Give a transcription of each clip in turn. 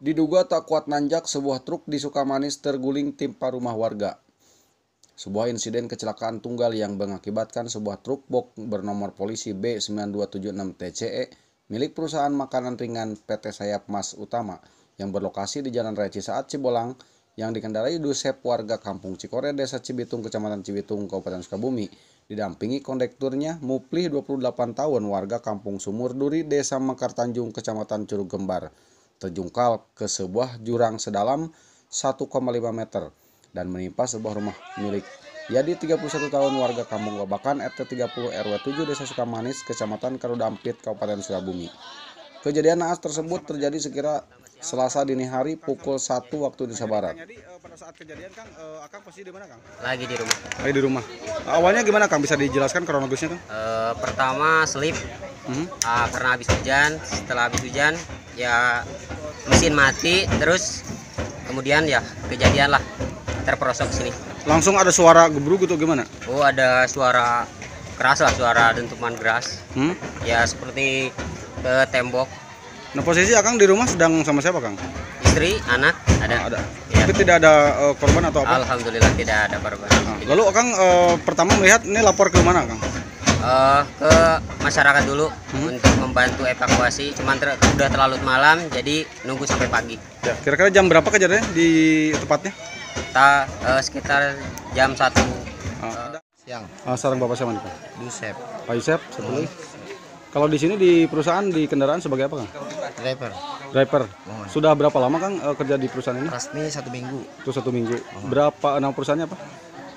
Diduga tak kuat nanjak, sebuah truk di Sukamanis terguling timpa rumah warga. Sebuah insiden kecelakaan tunggal yang mengakibatkan sebuah truk box bernomor polisi B9276TCE milik perusahaan makanan ringan PT Sayap Mas Utama yang berlokasi di Jalan Raya Cisaat, Cibolang yang dikendarai Dusep warga Kampung Cikore, Desa Cibitung, Kecamatan Cibitung, Kabupaten Sukabumi, didampingi kondekturnya Muplih 28 tahun warga Kampung Sumur Duri, Desa Mekar Tanjung, Kecamatan Curug Gembar, terjungkal ke sebuah jurang sedalam 1,5 meter dan menimpa sebuah rumah milik Yadi 31 tahun warga Kampung Babakan RT 30 RW 7 Desa Sukamanis, Kecamatan Karudampit, Kabupaten Sukabumi. Kejadian naas tersebut terjadi sekira Selasa dini hari pukul 1 waktu Indonesia Barat. Jadi pada saat kejadian Kang, Akang posisi di mana Kang? Lagi di rumah. Lagi di rumah. Awalnya gimana Kang? Bisa dijelaskan kronologisnya Kang? Pertama slip karena habis hujan. Setelah habis hujan ya mesin mati, terus kemudian ya kejadian lah terperosok sini. Langsung ada suara gebruk gitu gimana? Oh, ada suara keras lah, suara dentuman keras. Ya seperti ke tembok. Nah, posisi Akang di rumah sedang sama siapa Kang? Istri, anak ada. Ada. Ya. Tapi tidak ada korban atau apa? Alhamdulillah tidak ada korban. Lalu Akang pertama melihat ini lapor ke mana Kang? Ke masyarakat dulu untuk membantu evakuasi. Cuman udah terlalu malam, jadi nunggu sampai pagi. Ya, kira-kira jam berapa kejadiannya di tepatnya? Sekitar jam 1 siang. Sarang Bapak siapa nih Pak? Dusep, Pak Yusef, satu lagi. Kalau di sini di perusahaan di kendaraan sebagai apa Kang? driver. Driver. Sudah berapa lama Kang kerja di perusahaan ini? Resmi 1 minggu. Itu 1 minggu. Berapa nama perusahaannya apa?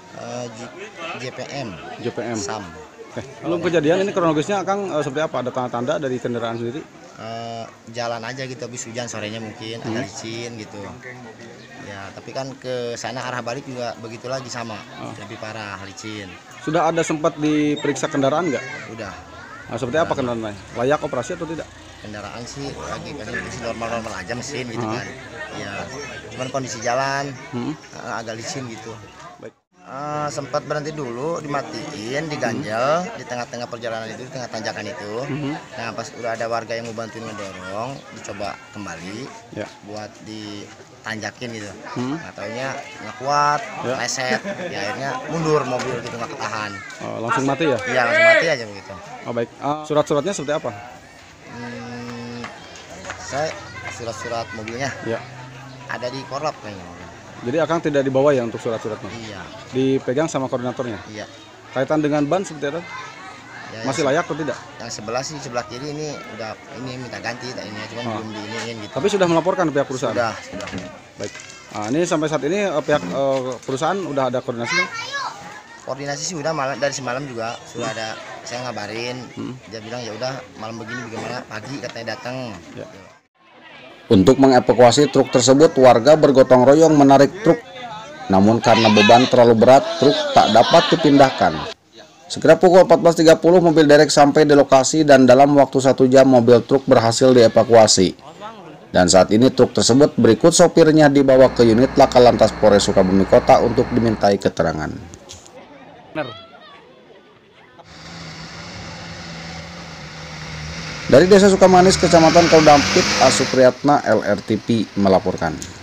JPM. JPM. Sam. Belum kejadian ini kronologisnya Kang seperti apa? Ada tanda-tanda dari kendaraan sendiri? Jalan aja gitu, habis hujan sorenya mungkin agak licin gitu. Ya, tapi kan ke sana arah balik juga begitu lagi sama, lebih parah, licin. Sudah ada sempat diperiksa kendaraan nggak? Udah. Seperti apa kendaraannya? Layak operasi atau tidak? Kendaraan sih lagi masih normal-normal aja mesin gitu kan. Ya, cuman kondisi jalan agak licin gitu. Baik. Sempat berhenti dulu, dimatiin, diganjel di tengah-tengah perjalanan itu, di tengah tanjakan itu. Nah, pas udah ada warga yang mau bantuin ngedorong, dicoba kembali buat ditanjakin gitu. Nggak taunya nggak kuat, leset, ya akhirnya mundur mobil gitu, nggak ketahan. Langsung mati ya? Iya, langsung mati aja begitu. Baik. Surat-suratnya seperti apa? Saya surat-surat mobilnya ada di korlap kayaknya. Jadi Akang tidak dibawa ya untuk surat-suratnya? Iya. Dipegang sama koordinatornya? Iya. Kaitan dengan ban seperti apa? Ya, masih layak atau tidak? Yang sebelah sih, sebelah kiri ini udah minta ganti ini, cuman belum diiniin gitu. Tapi sudah melaporkan pihak perusahaan? Sudah. Baik. Ini sampai saat ini pihak perusahaan udah ada koordinasi? Koordinasi sih udah dari semalam juga sudah ada, saya ngabarin. Dia bilang ya udah malam begini bagaimana, pagi katanya datang. Ya. Untuk mengevakuasi truk tersebut, warga bergotong royong menarik truk. Namun karena beban terlalu berat, truk tak dapat dipindahkan. Sekira pukul 14.30 mobil derek sampai di lokasi dan dalam waktu 1 jam mobil truk berhasil dievakuasi. Dan saat ini truk tersebut berikut sopirnya dibawa ke unit Laka Lantas Polres Sukabumi Kota untuk dimintai keterangan. Dari Desa Sukamanis, Kecamatan Karudampit, Asupriyatna, LRTP melaporkan.